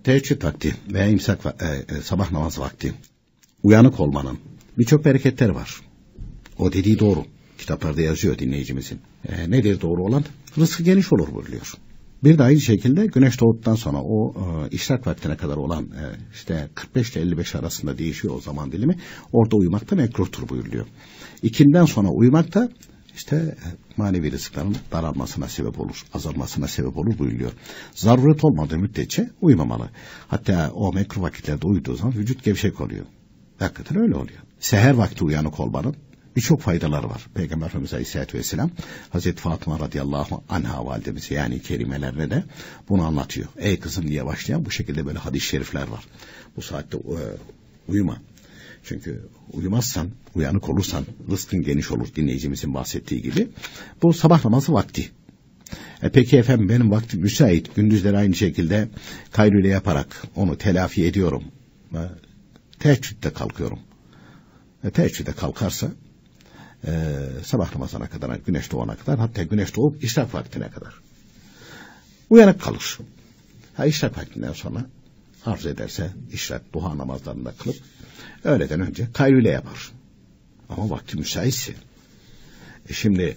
teheccüd vakti veya sabah namazı vakti uyanık olmanın birçok bereketleri var. O dediği doğru. Kitaplarda yazıyor dinleyicimizin. Nedir doğru olan? Rızkı geniş olur buyuruyor. Bir de aynı şekilde güneş doğduktan sonra o işrak vaktine kadar olan işte 45 ile 55 arasında değişiyor o zaman dilimi. Orada uyumak da mekruhtur buyuruluyor. İkinden sonra uyumak da işte manevi rızıkların daralmasına sebep olur, azalmasına sebep olur buyuruyor. Zaruret olmadığı müddetçe uyumamalı. Hatta o mekruh vakitlerde uyuduğu zaman vücut gevşek oluyor. Hakikaten öyle oluyor. Seher vakti uyanık olmanın birçok faydaları var. Peygamber Efendimiz Aleyhisselatü Vesselam Hazreti Fatıma radıyallahu anha validemize yani kerimelerine de bunu anlatıyor. Ey kızım diye başlayan bu şekilde böyle hadis-i şerifler var. Bu saatte uyuma. Çünkü uyumazsan, uyanık olursan rızkın geniş olur dinleyicimizin bahsettiği gibi. Bu sabah namazı vakti. Peki efendim benim vaktim müsait. Gündüzleri aynı şekilde kaylule yaparak onu telafi ediyorum. Teheccüde kalkıyorum. Teheccüde kalkarsa sabah namazına kadar, güneş doğana kadar, hatta güneş doğup işrak vaktine kadar uyanık kalır. İşrak vaktinden sonra arzu ederse işrak, duha namazlarında kılıp öğleden önce kaylule yapar. Ama vakti müsaitse. Şimdi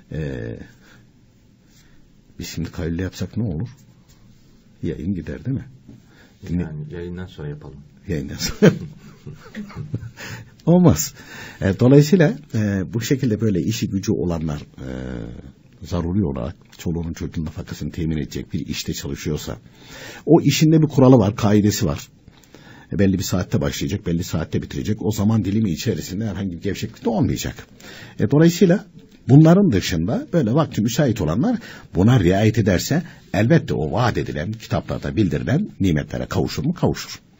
biz şimdi kaylule yapsak ne olur? Yayın gider değil mi? Yani yayından sonra yapalım. Yayından sonra. Olmaz. Dolayısıyla bu şekilde böyle işi gücü olanlar zaruri olarak çoluğunun çocuğun nafakasını temin edecek bir işte çalışıyorsa o işinde bir kuralı var, kaidesi var. Belli bir saatte başlayacak, belli saatte bitirecek. O zaman dilimi içerisinde herhangi bir gevşeklik de olmayacak. Dolayısıyla bunların dışında böyle vakti müsait olanlar buna riayet ederse elbette o vaat edilen kitaplarda bildirilen nimetlere kavuşur mu? Kavuşur.